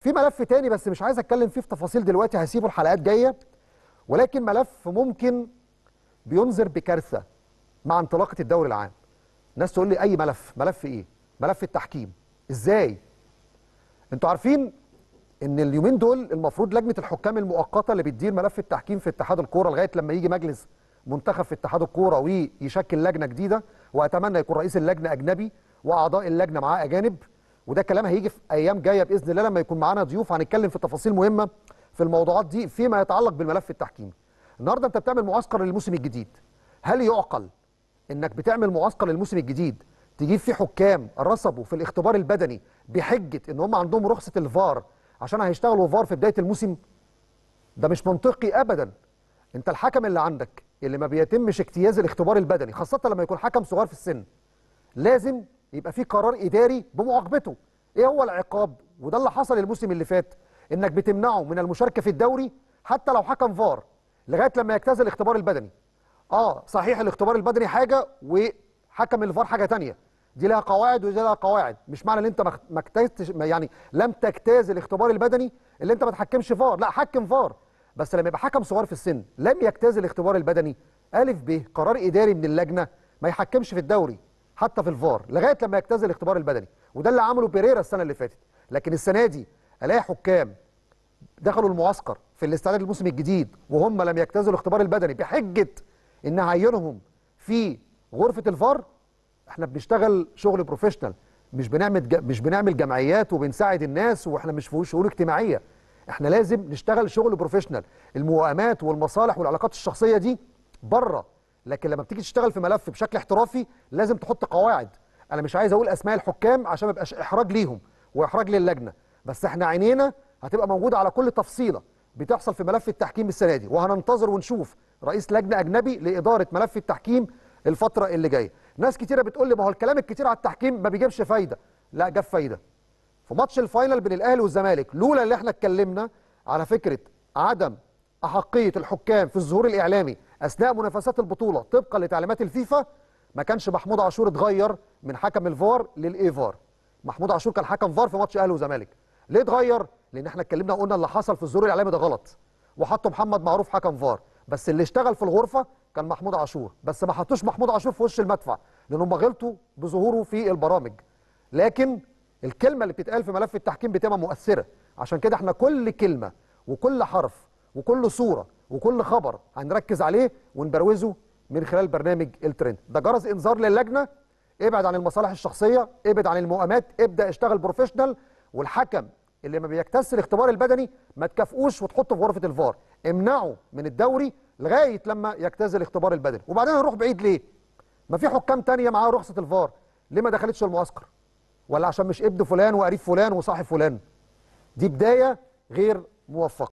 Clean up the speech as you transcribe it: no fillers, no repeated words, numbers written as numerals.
في ملف تاني بس مش عايز اتكلم فيه في تفاصيل دلوقتي، هسيبه الحلقات جايه، ولكن ملف ممكن بينذر بكارثه مع انطلاقه الدوري العام. ناس تقول لي اي ملف، ملف ايه؟ ملف التحكيم. ازاي؟ انتوا عارفين ان اليومين دول المفروض لجنه الحكام المؤقته اللي بتدير ملف التحكيم في اتحاد الكوره لغايه لما يجي مجلس منتخب في اتحاد الكوره ويشكل لجنه جديده، واتمنى يكون رئيس اللجنه اجنبي واعضاء اللجنه معاه اجانب، وده كلام هيجي في ايام جايه باذن الله لما يكون معانا ضيوف هنتكلم في تفاصيل مهمه في الموضوعات دي فيما يتعلق بالملف التحكيمي. النهارده انت بتعمل معسكر للموسم الجديد، هل يعقل انك بتعمل معسكر للموسم الجديد تجيب فيه حكام رسبوا في الاختبار البدني بحجه ان هم عندهم رخصه الفار عشان هيشتغلوا فار في بدايه الموسم؟ ده مش منطقي ابدا. انت الحكم اللي عندك اللي ما بيتمش اجتياز الاختبار البدني، خاصه لما يكون حكم صغير في السن، لازم يبقى في قرار اداري بمعاقبته. ايه هو العقاب؟ وده اللي حصل الموسم اللي فات، انك بتمنعه من المشاركه في الدوري حتى لو حكم فار لغايه لما يجتاز الاختبار البدني. صحيح الاختبار البدني حاجه وحكم الفار حاجه تانية، دي لها قواعد ودي لها قواعد. مش معنى ان انت ما اجتزتش، يعني لم تجتاز الاختبار البدني اللي انت ما تحكمش فار، لا حكم فار. بس لما يبقى حكم صغير في السن لم يجتاز الاختبار البدني، الف ب قرار اداري من اللجنه ما يحكمش في الدوري حتى في الفار لغايه لما يجتاز الاختبار البدني. وده اللي عمله بيريرا السنه اللي فاتت. لكن السنه دي الاقي حكام دخلوا المعسكر في الاستعداد للموسم الجديد وهم لم يجتازوا الاختبار البدني بحجه ان عينهم في غرفه الفار. احنا بنشتغل شغل بروفيشنال، مش بنعمل جمعيات وبنساعد الناس واحنا مش في شؤون اجتماعيه. احنا لازم نشتغل شغل بروفيشنال. الموائمات والمصالح والعلاقات الشخصيه دي بره، لكن لما بتيجي تشتغل في ملف بشكل احترافي لازم تحط قواعد. انا مش عايز اقول اسماء الحكام عشان ما يبقاش احراج ليهم واحراج للجنه، بس احنا عينينا هتبقى موجوده على كل تفصيله بتحصل في ملف التحكيم السنه دي، وهننتظر ونشوف رئيس لجنه اجنبي لاداره ملف التحكيم الفتره اللي جايه. ناس كتيره بتقول لي ما هو الكلام الكتير على التحكيم ما بيجيبش فايده. لا، جاب فايده. في ماتش الفاينل بين الاهلي والزمالك، لولا اللي احنا اتكلمنا على فكره عدم احقيه الحكام في الظهور الاعلامي اثناء منافسات البطوله طبقا لتعليمات الفيفا، ما كانش محمود عاشور اتغير من حكم الفار للاي فار. محمود عاشور كان حكم فار في ماتش اهلي وزمالك. ليه اتغير؟ لان احنا اتكلمنا وقلنا اللي حصل في الظهور الاعلامي ده غلط، وحطوا محمد معروف حكم فار، بس اللي اشتغل في الغرفه كان محمود عاشور. بس ما حطوش محمود عاشور في وش المدفع لان هم غلطوا بظهوره في البرامج. لكن الكلمه اللي بتتقال في ملف التحكيم بتبقى مؤثره، عشان كده احنا كل كلمه وكل حرف وكل صوره وكل خبر هنركز عليه ونبروزه من خلال برنامج الترند. ده جرس انذار للجنه، ابعد عن المصالح الشخصيه، ابعد عن المؤامات، ابدا اشتغل بروفيشنال. والحكم اللي ما بيجتاز الاختبار البدني ما تكافئوش وتحطه في غرفه الفار، امنعه من الدوري لغايه لما يجتاز الاختبار البدني. وبعدين هنروح بعيد ليه؟ ما في حكام تانية معاها رخصه الفار، ليه ما دخلتش المعسكر؟ ولا عشان مش ابن فلان وقريب فلان وصاحب فلان؟ دي بدايه غير موفقه.